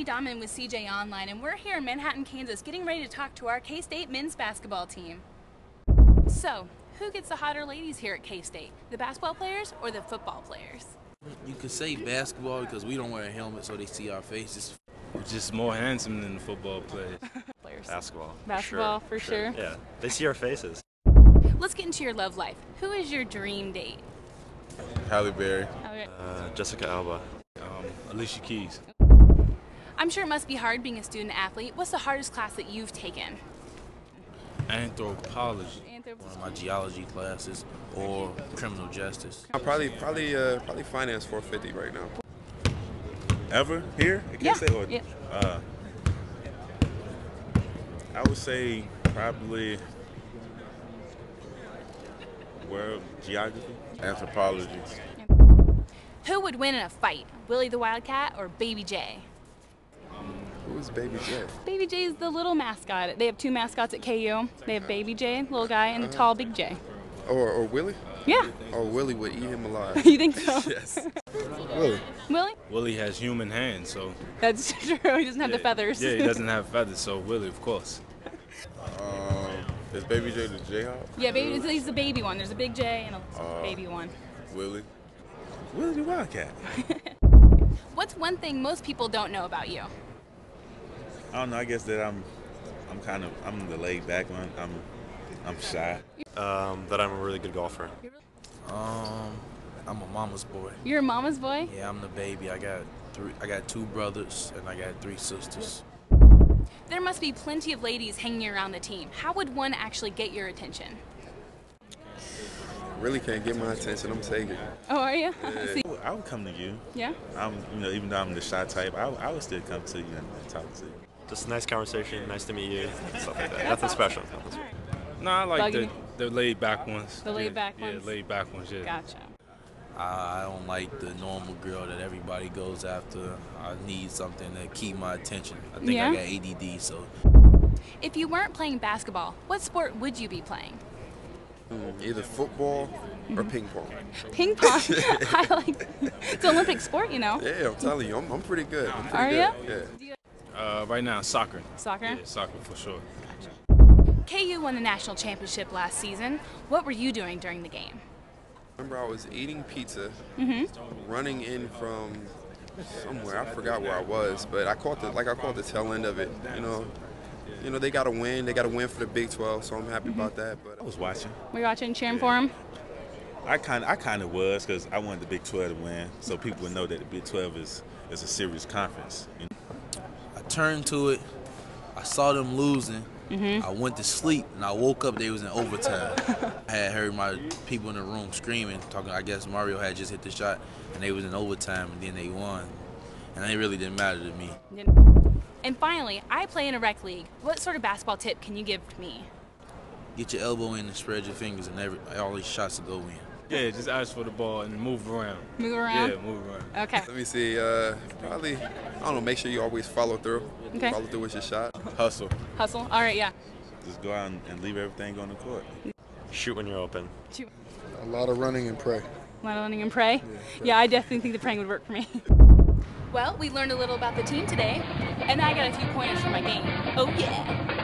Dahman with CJ Online, and we're here in Manhattan, Kansas, getting ready to talk to our K-State men's basketball team. So, who gets the hotter ladies here at K-State? The basketball players or the football players? You could say basketball because we don't wear a helmet so they see our faces. We're just more handsome than the football players. Basketball. Basketball, for sure. Yeah, they see our faces. Let's get into your love life. Who is your dream date? Halle Berry. Okay. Jessica Alba. Alicia Keys. I'm sure it must be hard being a student athlete. What's the hardest class that you've taken? Anthropology. One of my geology classes or criminal justice. Probably finance 450 right now. Ever here? I can't say what. Yeah. I would say probably world geography, anthropology. Who would win in a fight, Willie the Wildcat or Baby J? Who's Baby J? Baby J is the little mascot. They have two mascots at KU. They have Baby J, little guy, and the tall Big J. Or Willie? Yeah. Or Willie would eat him alive. You think so? Yes. Willie. Willie? Willie has human hands, so. That's true. He doesn't have the feathers. Yeah, he doesn't have feathers, so Willie, of course. Is Baby J the Jayhawk? Yeah, baby. He's the baby one. There's a Big J and a baby one. Willie. Willie the Wildcat. What's one thing most people don't know about you? I don't know. I guess that I'm the laid back one. I'm shy. That I'm a really good golfer. I'm a mama's boy. You're a mama's boy? Yeah, I'm the baby. I got two brothers and I got 3 sisters. There must be plenty of ladies hanging around the team. How would one actually get your attention? Really can't get my attention. I'm taking. Oh, are you? Yeah. I would come to you. Yeah? Even though I'm the shy type, I would still come to you and talk to you. Just a nice conversation, nice to meet you, stuff like that. Nothing special. No, I like Buggy. the laid back ones. The laid back ones? Yeah, laid back ones, yeah. Gotcha. I don't like the normal girl that everybody goes after. I need something to keep my attention. I think Yeah? I got ADD, so. If you weren't playing basketball, what sport would you be playing? Either football or ping pong. Ping pong. I like. It's an Olympic sport, you know. Yeah, I'm telling you, I'm pretty good. I'm pretty Are good. you? Yeah. Right now, soccer. Soccer? Yeah, soccer for sure. KU won the national championship last season. What were you doing during the game? Remember, I was eating pizza, running in from somewhere. I forgot where I was, but I caught the tail end of it. You know, they got to win. They got to win for the Big 12, so I'm happy about that. But I was watching. Were you watching, cheering for him? I kind of was because I wanted the Big 12 to win, so people would know that the Big 12 is a serious conference. You know? I turned to it. I saw them losing. I went to sleep and I woke up. They was in overtime. I had heard my people in the room screaming, talking. I guess Mario had just hit the shot, and they was in overtime, and then they won. And it really didn't matter to me. And finally, I play in a rec league. What sort of basketball tip can you give me? Get your elbow in and spread your fingers, and all these shots will go in. Yeah, just ask for the ball and move around. Move around? Yeah, move around. Okay. Let me see. Probably, I don't know. Make sure you always follow through. Okay. Follow through with your shot. Hustle. Hustle? All right, yeah. Just go out and leave everything on the court. Shoot when you're open. A lot of running and pray. A lot of running and pray? Yeah, I definitely think the praying would work for me. Well, we learned a little about the team today, and I got a few pointers for my game. Oh, yeah.